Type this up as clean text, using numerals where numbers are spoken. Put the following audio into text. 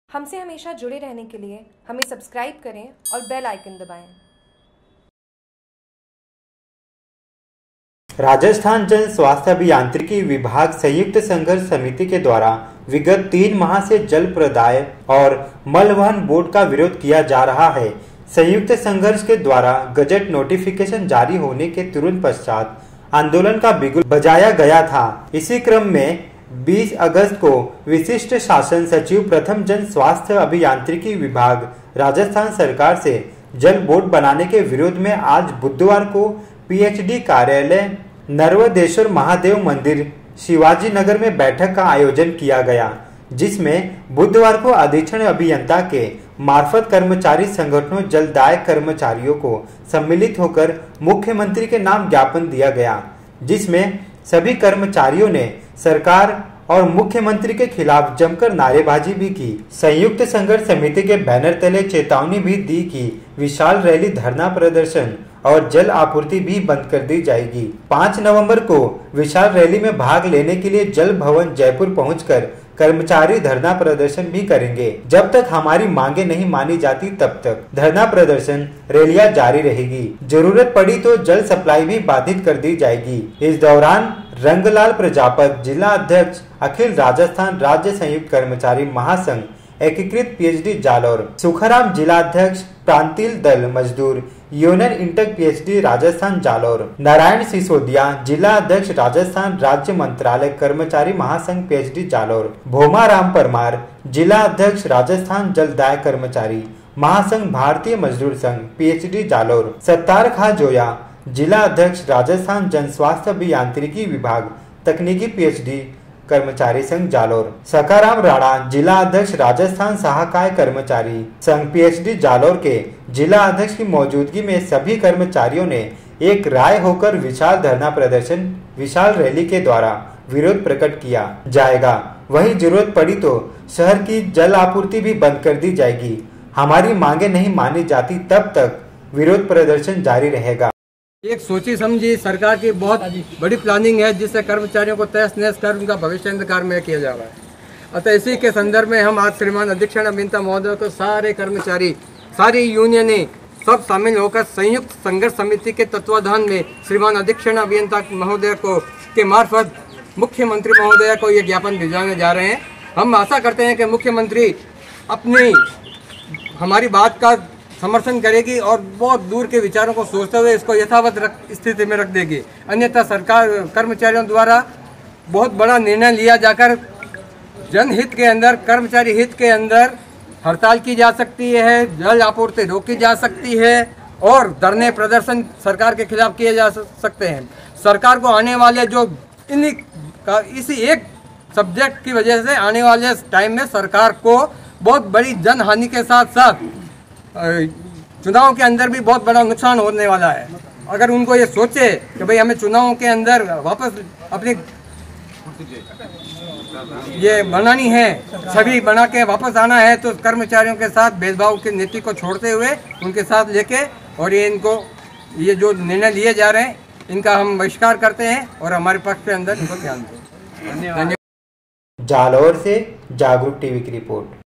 हमसे हमेशा जुड़े रहने के लिए हमें सब्सक्राइब करें और बेल आइकन दबाएं। राजस्थान जन स्वास्थ्य अभियांत्रिकी विभाग संयुक्त संघर्ष समिति के द्वारा विगत 3 माह से जल प्रदाय और मलवहन बोर्ड का विरोध किया जा रहा है। संयुक्त संघर्ष के द्वारा गजट नोटिफिकेशन जारी होने के तुरंत पश्चात आंदोलन का बिगुल बजाया गया था। इसी क्रम में 20 अगस्त को विशिष्ट शासन सचिव प्रथम जन स्वास्थ्य अभियांत्रिकी विभाग राजस्थान सरकार से जल बोर्ड बनाने के विरोध में आज बुधवार को पीएचडी कार्यालय नर्वदेश्वर महादेव मंदिर शिवाजी नगर में बैठक का आयोजन किया गया, जिसमें बुधवार को अधीक्षण अभियंता के मार्फत कर्मचारी संगठनों जलदाय कर्मचारियों को सम्मिलित होकर मुख्यमंत्री के नाम ज्ञापन दिया गया, जिसमें सभी कर्मचारियों ने सरकार और मुख्यमंत्री के खिलाफ जमकर नारेबाजी भी की। संयुक्त संघर्ष समिति के बैनर तले चेतावनी भी दी कि विशाल रैली, धरना प्रदर्शन और जल आपूर्ति भी बंद कर दी जाएगी। 5 नवंबर को विशाल रैली में भाग लेने के लिए जल भवन जयपुर पहुंचकर कर्मचारी धरना प्रदर्शन भी करेंगे। जब तक हमारी मांगे नहीं मानी जाती तब तक धरना प्रदर्शन रैलियां जारी रहेगी। जरूरत पड़ी तो जल सप्लाई भी बाधित कर दी जाएगी। इस दौरान रंगलाल प्रजापत जिला अध्यक्ष, अखिल राजस्थान राज्य संयुक्त कर्मचारी महासंघ एकीकृत पीएचडी जालौर, सुखाराम जिला अध्यक्ष प्रांतीय दल मजदूर union INTUC PhD Rajasthan Jalore, Narayan Sisodia जिला अध्यक्ष राजस्थान राज्य मंत्रालय कर्मचारी महासंघ पीएचडी जालौर, भोमाराम परमार जिला अध्यक्ष राजस्थान जलदाय कर्मचारी महासंघ भारतीय मजदूर संघ पीएचडी जालौर, सत्तार खां जोया जिला अध्यक्ष राजस्थान जन स्वास्थ्य अभियांत्रिकी विभाग तकनीकी पीएचडी कर्मचारी संघ जालौर, सकाराम राणा जिला अध्यक्ष राजस्थान सहाकाय कर्मचारी संघ पीएचडी जालौर के जिला अध्यक्ष की मौजूदगी में सभी कर्मचारियों ने एक राय होकर विशाल धरना प्रदर्शन, विशाल रैली के द्वारा विरोध प्रकट किया जाएगा। वहीं जरूरत पड़ी तो शहर की जल आपूर्ति भी बंद कर दी जाएगी। हमारी मांगे नहीं मानी जाती तब तक विरोध प्रदर्शन जारी रहेगा। एक सोची समझी सरकार की बहुत बड़ी प्लानिंग है, जिससे कर्मचारियों को तहस नहस कर उनका भविष्य अंधकार में किया जा रहा है। अतः इसी के संदर्भ में हम आज श्रीमान अधीक्षण अभियंता महोदय को, सारे कर्मचारी, सारी यूनियनें सब शामिल होकर संयुक्त संघर्ष समिति के तत्वाधान में श्रीमान अधीक्षण अभियंता महोदय को के मार्फत मुख्यमंत्री महोदय को ये ज्ञापन भिजवाने जा रहे हैं। हम आशा करते हैं कि मुख्यमंत्री अपनी हमारी बात का समर्थन करेगी और बहुत दूर के विचारों को सोचते हुए इसको यथावत स्थिति में रख देगी। अन्यथा सरकार कर्मचारियों द्वारा बहुत बड़ा निर्णय लिया जाकर जनहित के अंदर, कर्मचारी हित के अंदर हड़ताल की जा सकती है, जल आपूर्ति रोकी जा सकती है और धरने प्रदर्शन सरकार के खिलाफ किए जा सकते हैं। सरकार को आने वाले जो इसी एक सब्जेक्ट की वजह से आने वाले टाइम में सरकार को बहुत बड़ी जनहानि के साथ साथ चुनाव के अंदर भी बहुत बड़ा नुकसान होने वाला है। अगर उनको ये सोचे कि भाई हमें चुनावों के अंदर वापस अपनी ये बनानी है, छवि बना के वापस आना है, तो कर्मचारियों के साथ भेदभाव की नीति को छोड़ते हुए उनके साथ लेके और ये जो निर्णय लिए जा रहे हैं इनका हम बहिष्कार करते हैं और हमारे पक्ष के अंदर इनको ध्यान दें। धन्यवाद। जालौर से जागरूक टीवी की रिपोर्ट।